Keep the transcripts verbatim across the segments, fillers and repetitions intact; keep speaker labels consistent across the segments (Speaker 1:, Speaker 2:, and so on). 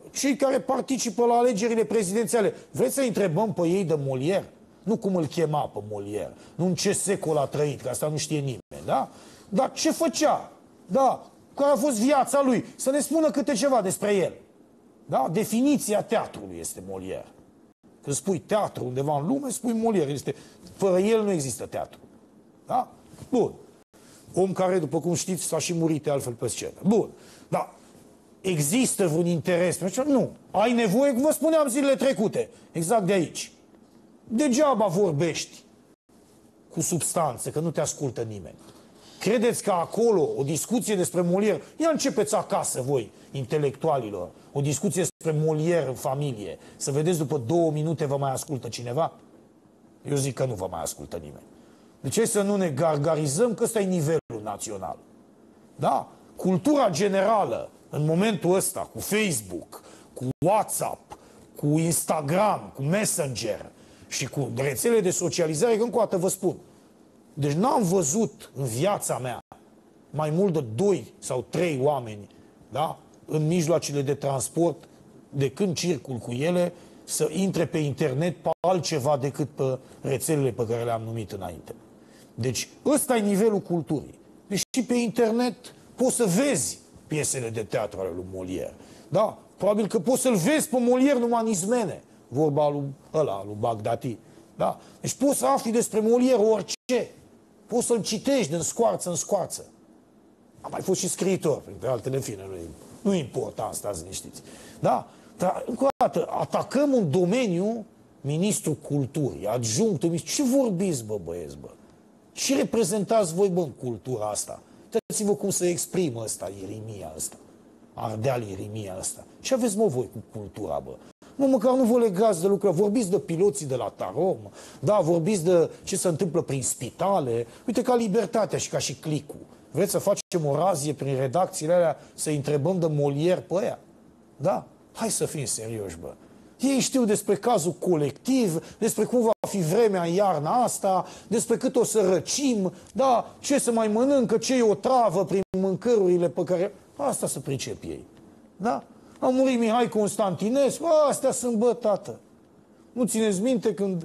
Speaker 1: cei care participă la alegerile prezidențiale, vreți să întrebăm pe ei de Molière? Nu cum îl chema pe Molière, nu în ce secol a trăit, că asta nu știe nimeni, da? Dar ce făcea? Da, care a fost viața lui? Să ne spună câte ceva despre el. Da? Definiția teatrului este Molière. Când spui teatru undeva în lume, spui Molière. Este... Fără el nu există teatru. Da? Bun. Om care, după cum știți, s-a și murit altfel pe scenă. Bun. Dar există vreun interes? Nu. Ai nevoie, cum vă spuneam zilele trecute, exact de aici. Degeaba vorbești cu substanțe, că nu te ascultă nimeni. Credeți că acolo o discuție despre Molière, ia începeți acasă voi, intelectualilor, o discuție despre Molière în familie, să vedeți după două minute vă mai ascultă cineva? Eu zic că nu vă mai ascultă nimeni. De ce să nu ne gargarizăm că ăsta e nivelul național? Da? Cultura generală, în momentul ăsta, cu Facebook, cu WhatsApp, cu Instagram, cu Messenger și cu rețele de socializare, că încă o dată vă spun, deci n-am văzut în viața mea mai mult de doi sau trei oameni, da, în mijloacele de transport, de când circul cu ele, să intre pe internet pe altceva decât pe rețelele pe care le-am numit înainte. Deci ăsta e nivelul culturii. Deci și pe internet poți să vezi piesele de teatru ale lui Molière. Da? Probabil că poți să-l vezi pe Molière numai în izmene. Vorba lui ăla, lui Bagdati. Da? Deci poți să afli despre Molière orice. Poți să-l citești din scoarță în scoarță. A mai fost și scriitor, printre altele, în fine, nu, nu importă asta, să ne știți. Da? Dar, încă o dată, atacăm un domeniu, ministrul culturii, adjunctul, ce vorbiți, bă, băieți, bă? Ce reprezentați voi, bă, în cultura asta? Uitați-vă cum se exprimă ăsta, Ieremia ăsta, Ardeal Ieremia ăsta. Ce aveți, mă, voi cu cultura, bă? Mă, măcar nu vă legați de lucruri. Vorbiți de piloții de la Tarom, da, vorbiți de ce se întâmplă prin spitale. Uite, ca Libertatea și ca și Clicul. Vreți să facem o razie prin redacțiile alea, să întrebăm de Molière pe aia? Da? Hai să fim serioși, bă. Ei știu despre cazul colectiv, despre cum va fi vremea în iarna asta, despre cât o să răcim, da, ce să mai mănâncă, ce e o travă prin mâncărurile pe care... Asta să pricep ei. Da? A murit Mihai Constantinescu, astea sunt, bă, tată. Nu țineți minte când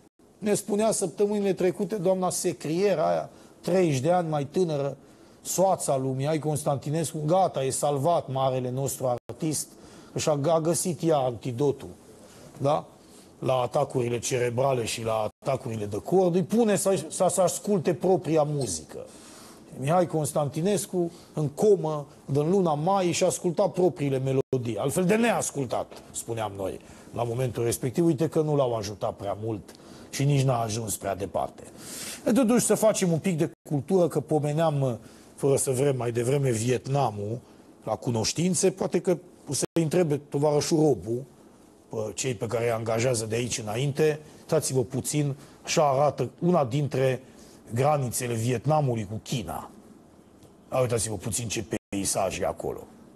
Speaker 1: ne spunea săptămânile trecute doamna Secriera aia, treizeci de ani mai tânără, soața lui Mihai Constantinescu, gata, e salvat marele nostru artist, și a găsit ea antidotul, da? La atacurile cerebrale și la atacurile de cord, îi pune să, să, să asculte propria muzică. Mihai Constantinescu, în comă, din luna mai, și-a ascultat propriile melodii. Altfel de neascultat, spuneam noi, la momentul respectiv. Uite că nu l-au ajutat prea mult și nici n-a ajuns prea departe. E totuși să facem un pic de cultură, că pomeneam, fără să vrem, mai devreme Vietnamul, la cunoștințe. Poate că o să-i întrebe tovarășul Robu, pe cei pe care îi angajează de aici înainte. Uitați-vă puțin, așa arată una dintre granițele Vietnamului cu China. Uitați-vă puțin ce peisaj e acolo.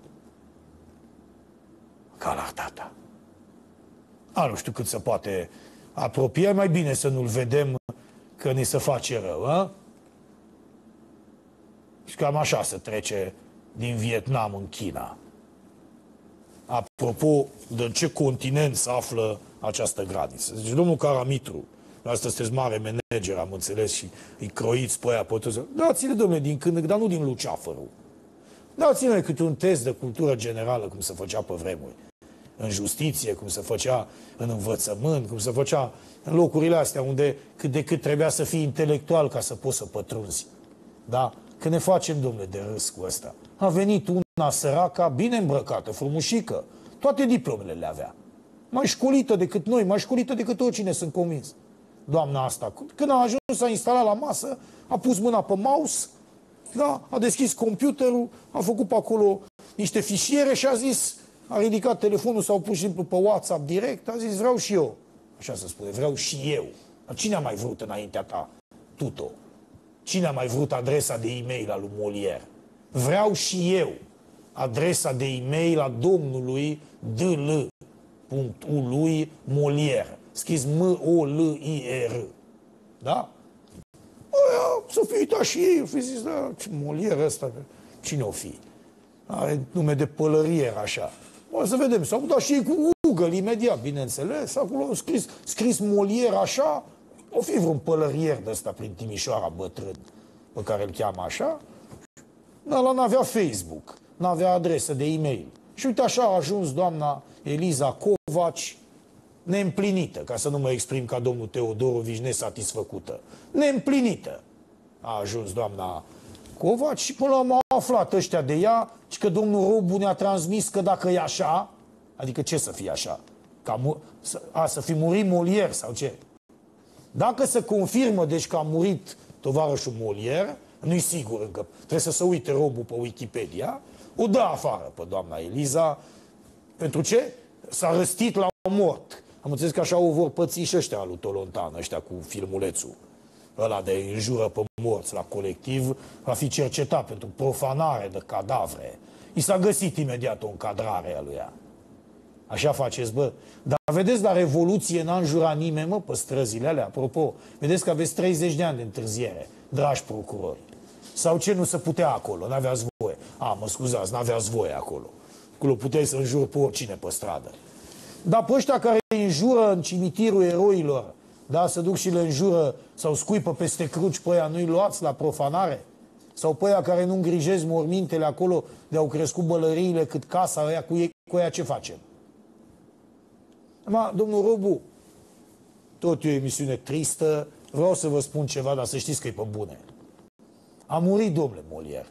Speaker 1: Ca la tata. A, nu știu cât se poate apropia, mai bine să nu-l vedem, că ne se face rău, a? Și cam așa se trece din Vietnam în China. Apropo, de ce continent se află această graniță? Deci, domnul Caramitru, asta sunteți mare manager, am înțeles, și îi croiți pe aia pe toți. Dați-le, domnule, din când, dar nu din Luceafărul. Dați-le câte un test de cultură generală, cum se făcea pe vremuri. În justiție, cum se făcea în învățământ, cum se făcea în locurile astea, unde cât de cât trebuia să fii intelectual ca să poți să pătrunzi. Da? Că ne facem, domnule, de râs cu ăsta. A venit una săraca, bine îmbrăcată, frumușică, toate diplomele le avea. Mai școlită decât noi, mai școlită decât oricine, sunt convins. Doamna asta, când a ajuns, s-a instalat la masă, a pus mâna pe mouse, da? A deschis computerul, a făcut pe acolo niște fișiere și a zis, a ridicat telefonul sau pur și simplu pe WhatsApp direct, a zis, vreau și eu. Așa se spune, vreau și eu. Dar cine a mai vrut înaintea ta? Tuto. Cine a mai vrut adresa de e-mail a lui Molière? Vreau și eu adresa de e-mail a domnului D L punct U lui Molière. Scris M O L I E R. Da? Aia, să fi uitat și ei, o fi zis, da, ce Molière ăsta, cine o fi? Are nume de pălărier, așa. O să vedem. S-au dat și ei cu Google imediat, bineînțeles. Acolo au scris, scris Molière așa. O fi vreun pălărier de ăsta prin Timișoara bătrân, pe care îl cheamă așa. Ăla n-avea Facebook, n-avea adresă de e-mail. Și uite așa a ajuns doamna Eliza Covaci, neîmplinită, ca să nu mă exprim ca domnul Teodorovici, nesatisfăcută. Neîmplinită a ajuns doamna Covaci și până la urmă au aflat ăștia de ea și că domnul Robu ne-a transmis că dacă e așa, adică ce să fie așa? Ca să, a, să fi murit Molière sau ce? Dacă se confirmă, deci, că a murit tovarășul Molière, nu-i sigur încă, trebuie să se uite Robu pe Wikipedia, o dă afară pe doamna Eliza. Pentru ce? S-a răstit la mort. Am înțeles că așa o vor păți și ăștia lui Tolontan, ăștia cu filmulețul ăla de înjură pe morți la colectiv, va fi cercetat pentru profanare de cadavre. I s-a găsit imediat o încadrare a lui ea. Așa faceți, bă. Dar vedeți, la Revoluție n-a înjurat nimeni, mă, pe străzile alea. Apropo, vedeți că aveți treizeci de ani de întârziere, dragi procurori. Sau ce, nu se putea acolo, n-aveați voie. A, mă scuzați, n-aveați voie acolo. Acolo puteai să înjuri pe oricine pe stradă. Dar pe ăștia care îi înjură în cimitirul eroilor, da, să duc și le înjură sau scuipă peste cruci pe aia, nu-i luați la profanare? Sau pe aia care nu îngrijesc mormintele acolo de au crescut bălăriile cât casa aia, cu ei, cu aia ce facem? Ma, domnul Robu, tot e o emisiune tristă, vreau să vă spun ceva, dar să știți că e pe bune. A murit, domnule Molière.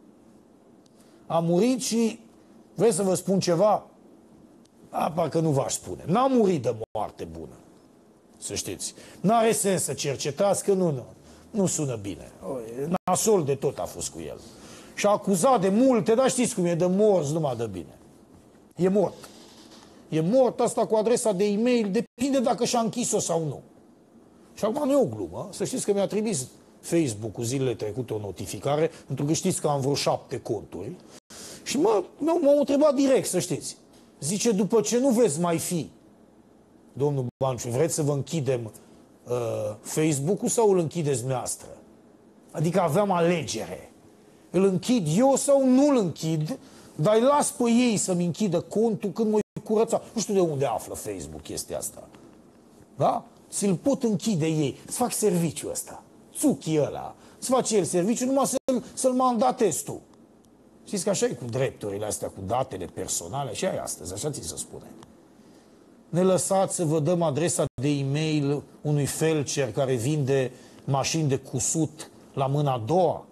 Speaker 1: A murit și, vreți să vă spun ceva? A, parcă nu v-aș spune. N-a murit de moarte bună, să știți. N-are sens să cercetați, că nu, nu, nu sună bine. Nasol de tot a fost cu el. Și a acuzat de multe, dar știți cum e, de morți, nu mă dă bine. E mort. E mort, asta cu adresa de e-mail, depinde dacă și-a închis-o sau nu. Și acum nu e o glumă, să știți că mi-a trimis Facebook-ul zilele trecute o notificare, pentru că știți că am vreo șapte conturi. Și mă, m-au întrebat direct, să știți. Zice, după ce nu veți mai fi, domnul Banciu, vreți să vă închidem uh, Facebook-ul sau îl închideți dumneavoastră? Adică aveam alegere. Îl închid eu sau nu îl închid, dar îi las pe ei să-mi închidă contul când mă curăța. Nu știu de unde află Facebook chestia asta. Da? Ți-l pot închide ei. Îți fac serviciul ăsta. Țuchii ăla. Îți face el serviciu numai să-l, să-l mandatezi tu. Știți că așa e cu drepturile astea, cu datele personale, așa e astăzi, așa ți se spune. Ne lăsați să vă dăm adresa de e-mail unui felcer care vinde mașini de cusut la mâna a doua.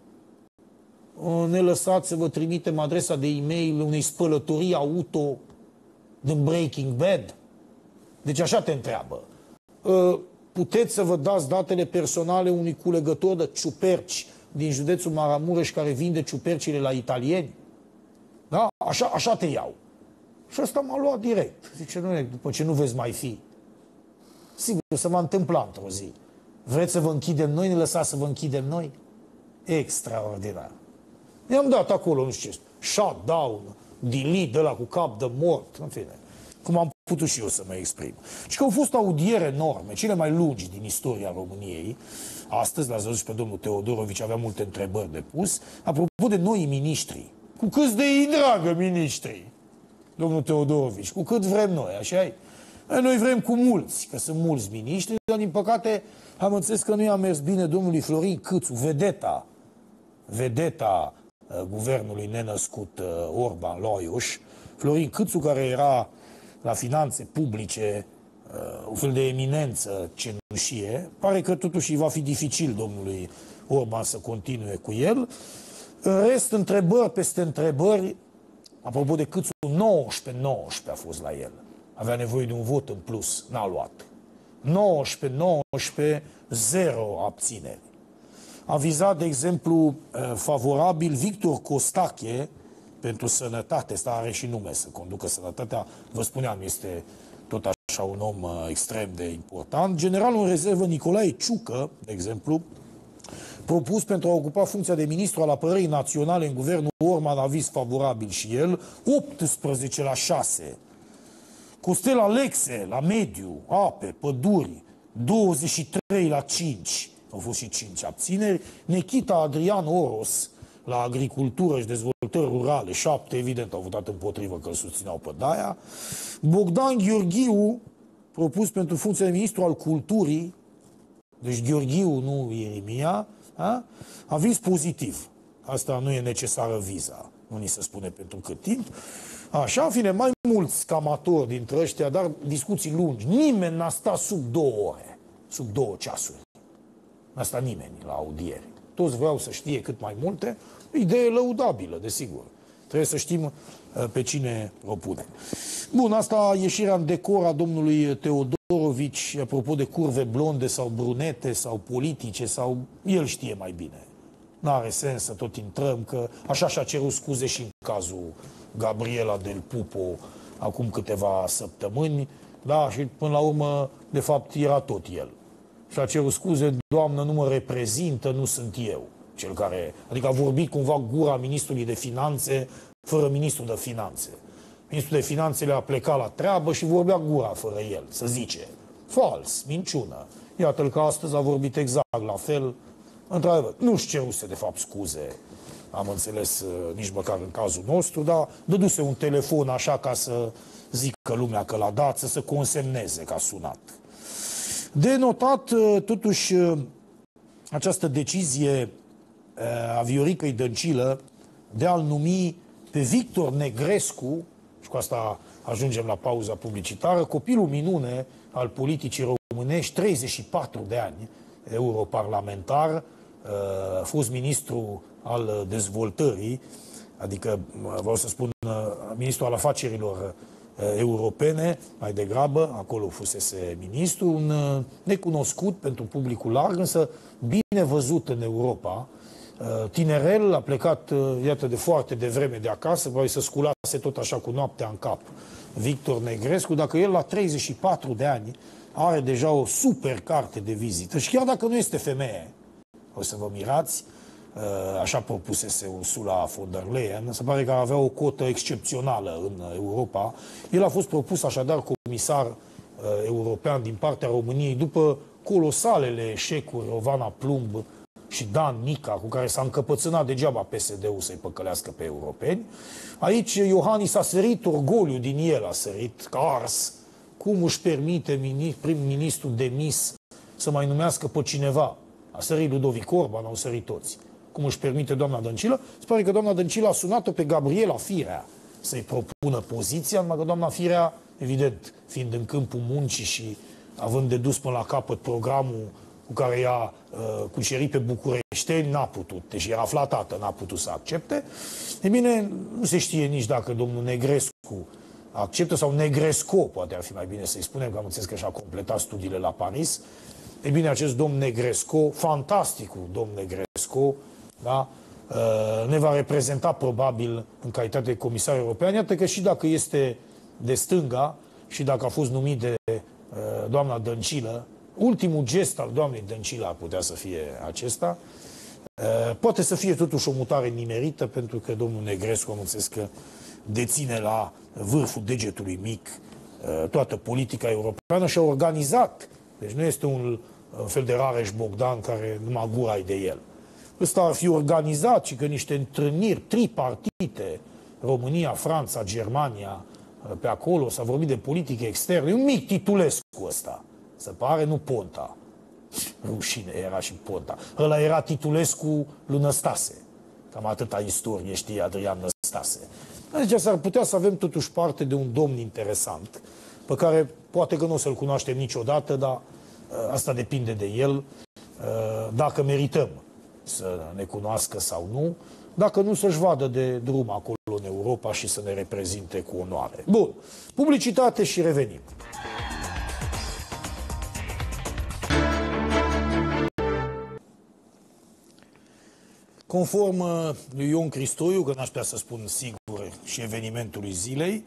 Speaker 1: Ne lăsați să vă trimitem adresa de e-mail unei spălătorii auto din Breaking Bad. Deci așa te întreabă. Puteți să vă dați datele personale unui culegător de ciuperci din județul Maramureș care vinde ciupercile la italieni? Da? Așa, așa te iau. Și ăsta m-a luat direct. Zice, nu, după ce nu veți mai fi. Sigur, se va întâmpla într-o zi. Vreți să vă închidem noi? Ne lăsați să vă închidem noi? Extraordinar. I-am dat acolo, nu știu ce, shutdown, delete, ăla cu cap de mort, în fine. Cum am putut și eu să mă exprim. Și că au fost audiere enorme, cele mai lungi din istoria României. Astăzi, l-ați văzut și pe domnul Teodorovici, avea multe întrebări de pus. Apropo de noi miniștri, cu câți de ei dragă miniștri, domnul Teodorovici, cu cât vrem noi, așa-i? Noi vrem cu mulți, că sunt mulți miniștri, dar din păcate am înțeles că nu i-a mers bine domnului Florin Câțu, vedeta, vedeta uh, guvernului nenăscut uh, Orban Laius. Florin Câțu, care era la finanțe publice, uh, un fel de eminență cenușie, pare că totuși va fi dificil domnului Orban să continue cu el. În rest, întrebări peste întrebări, apropo de Câțu, nouăsprezece nouăsprezece a fost la el. Avea nevoie de un vot în plus, n-a luat. nouăsprezece nouăsprezece, zero abțineri. A vizat, de exemplu, favorabil Victor Costache pentru sănătate. Asta are și nume, să conducă sănătatea. Vă spuneam, este tot așa un om extrem de important. Generalul în rezervă Nicolae Ciucă, de exemplu, propus pentru a ocupa funcția de ministru al apărării naționale în guvernul Orban, a aviz favorabil și el, optsprezece la șase. Costel Alexe, la mediu, ape, păduri, douăzeci și trei la cinci. Au fost și cinci abțineri. Nechita Adrian Oros, la agricultură și dezvoltări rurale, șapte, evident, au votat împotrivă că îl susțineau pe Daia. Bogdan Gheorghiu, propus pentru funcția de ministru al culturii, deci Gheorghiu, nu Ieremia, a? Aviz pozitiv. Asta nu e necesară viza. Nu ni se spune pentru cât timp. Așa, în fine, mai mulți camatori dintre ăștia, dar discuții lungi. Nimeni n-a stat sub două ore, sub două ceasuri. N-a stat nimeni la audieri. Toți vreau să știe cât mai multe. Idee lăudabilă, desigur. Trebuie să știm pe cine o pune. Bun, asta ieșirea în decor a domnului Teodorovici, apropo de curve blonde sau brunete sau politice, sau el știe mai bine. N-are sens să tot intrăm, că așa și-a cerut scuze și în cazul Gabriela Del Pupo acum câteva săptămâni, da, și până la urmă, de fapt, era tot el. Și-a cerut scuze, doamnă, nu mă reprezintă, nu sunt eu cel care... Adică a vorbit cumva gura ministrului de finanțe fără ministrul de finanțe. Ministrul de finanțe le-a plecat la treabă și vorbea gura fără el, să zice. Fals, minciună. Iată-l că astăzi a vorbit exact la fel. Într-adevăr, nu-și ceruse de fapt scuze, am înțeles, nici măcar în cazul nostru, dar dăduse un telefon așa ca să zică lumea că l-a dat, să se consemneze că a sunat. De notat, totuși, această decizie a Vioricăi Dăncilă de a-l numi pe Victor Negrescu, și cu asta ajungem la pauza publicitară, copilul minune al politicii românești, treizeci și patru de ani, europarlamentar, a fost ministru al dezvoltării, adică, vreau să spun, ministru al afacerilor europene, mai degrabă, acolo fusese ministru, un necunoscut pentru publicul larg, însă bine văzut în Europa. Tinerel, a plecat, iată, de foarte devreme de acasă, probabil să sculase tot așa cu noaptea în cap. Victor Negrescu, dacă el la treizeci și patru de ani are deja o super carte de vizită și chiar dacă nu este femeie, o să vă mirați, așa propusese Ursula von der Leyen, se pare că avea o cotă excepțională în Europa. El a fost propus așadar comisar european din partea României după colosalele eșecuri Rovana Plumb și Dan Nica, cu care s-a încăpățânat degeaba P S D-ul să-i păcălească pe europeni. Aici Iohannis a sărit, orgoliu din el a sărit, ca ars. Cum își permite prim-ministru demis să mai numească pe cineva? A sărit Ludovic Orban, au sărit toți. Cum își permite doamna Dăncilă? Se pare că doamna Dăncilă a sunat-o pe Gabriela Firea să-i propună poziția, numai că doamna Firea, evident, fiind în câmpul muncii și având de dus până la capăt programul cu care i-a uh, cucerit pe bucureșteni, n-a putut, deși era flatată, n-a putut să accepte. E bine, nu se știe nici dacă domnul Negrescu acceptă, sau Negresco, poate ar fi mai bine să-i spunem, că am înțeles că și-a completat studiile la Paris. E bine, acest domn Negresco, fantasticul domn Negresco, da, ne va reprezenta probabil în calitate de comisar european. Iată că și dacă este de stânga și dacă a fost numit de doamna Dăncilă, ultimul gest al doamnei Dăncilă ar putea să fie acesta. Poate să fie totuși o mutare nimerită, pentru că domnul Negrescu, am înțeles că deține la vârful degetului mic toată politica europeană și a organizat. Deci nu este un fel de Rareș Bogdan care numai gura e de el. Ăsta ar fi organizat și că niște întâlniri tripartite, România, Franța, Germania, pe acolo, s-a vorbit de politică externă. E un mic titulescu ăsta. Se pare, nu Ponta. Rușine, era și Ponta. Ăla era Titulescu lui Năstase. Cam atâta istorie știe Adrian Năstase. Deci s-ar putea să avem totuși parte de un domn interesant, pe care poate că nu o să-l cunoaștem niciodată, dar asta depinde de el, dacă merităm să ne cunoască sau nu, dacă nu să-și vadă de drum acolo în Europa și să ne reprezinte cu onoare. Bun, publicitate și revenim. Conform lui Ion Cristoiu, că n-aș putea să spun sigur și evenimentului zilei,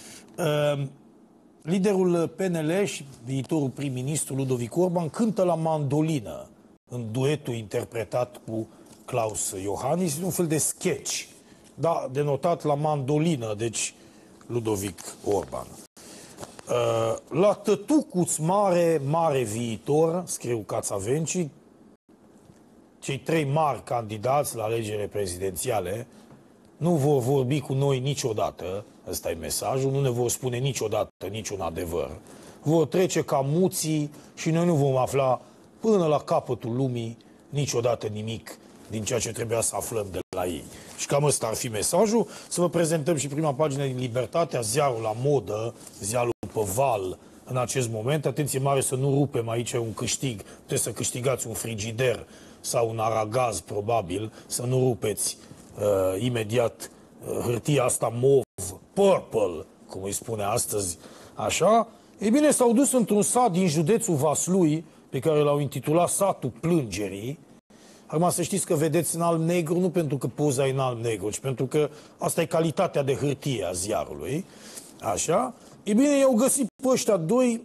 Speaker 1: liderul P N L și viitorul prim-ministru Ludovic Orban cântă la mandolină în duetul interpretat cu Klaus Iohannis, un fel de sketch, da, denotat la mandolină, deci Ludovic Orban. La tătucuț mare, mare viitor, scriu Cațavencii. cei trei mari candidați la alegerile prezidențiale nu vor vorbi cu noi niciodată, ăsta e mesajul, nu ne vor spune niciodată niciun adevăr. Vor trece ca muții și noi nu vom afla până la capătul lumii niciodată nimic din ceea ce trebuia să aflăm de la ei. Și cam ăsta ar fi mesajul. Să vă prezentăm și prima pagină din Libertatea, ziarul la modă, ziarul pe val în acest moment. Atenție mare să nu rupem aici un câștig. Puteți să câștigați un frigider sau un aragaz, probabil, să nu rupeți uh, imediat uh, hârtia asta mov, purple, cum îi spune astăzi, așa. Ei bine, s-au dus într-un sat din județul Vaslui, pe care l-au intitulat Satul Plângerii. Acum să știți că vedeți în alb-negru, nu pentru că poza e în alb-negru, ci pentru că asta e calitatea de hârtie a ziarului. Așa. Ei bine, i-au găsit pe ăștia doi,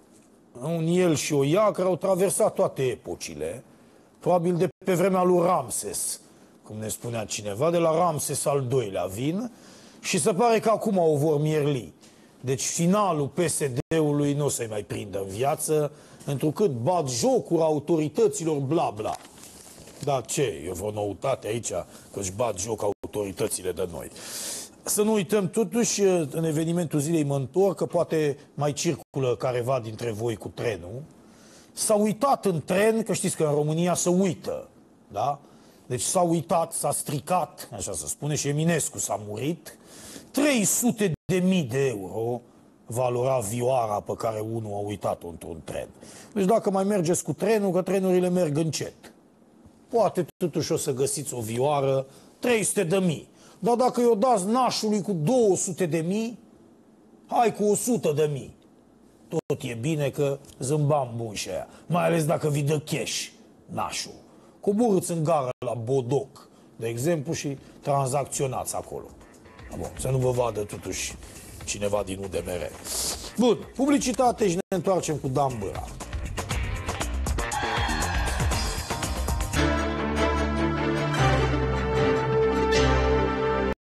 Speaker 1: un el și o ea, care au traversat toate epocile, probabil de pe vremea lui Ramses, cum ne spunea cineva, de la Ramses al doilea vin, și se pare că acum o vor mierli. Deci finalul P S D-ului nu o să-i mai prindă în viață, întrucât bat jocuri autorităților, bla bla. Da, ce? E vreo noutate aici că își bat joc autoritățile de noi. Să nu uităm totuși, în evenimentul zilei mă întorc, că poate mai circulă careva dintre voi cu trenul. S-a uitat în tren, că știți că în România se uită, da? Deci s-a uitat, s-a stricat, așa se spune, și Eminescu s-a murit. trei sute de mii de euro valora vioara pe care unul a uitat-o într-un tren. Deci dacă mai mergeți cu trenul, că trenurile merg încet, poate totuși o să găsiți o vioară, trei sute de mii. Dar dacă i-o dați nașului cu două sute de mii, hai cu o sută de mii. Tot e bine că zâmbam bun și aia. Mai ales dacă vi dă cash nașul. Coborâți în gară la Bodoc, de exemplu, și tranzacționați acolo. Bun, să nu vă vadă totuși cineva din U D M R. Bun, publicitate și ne întoarcem cu Dan Băra.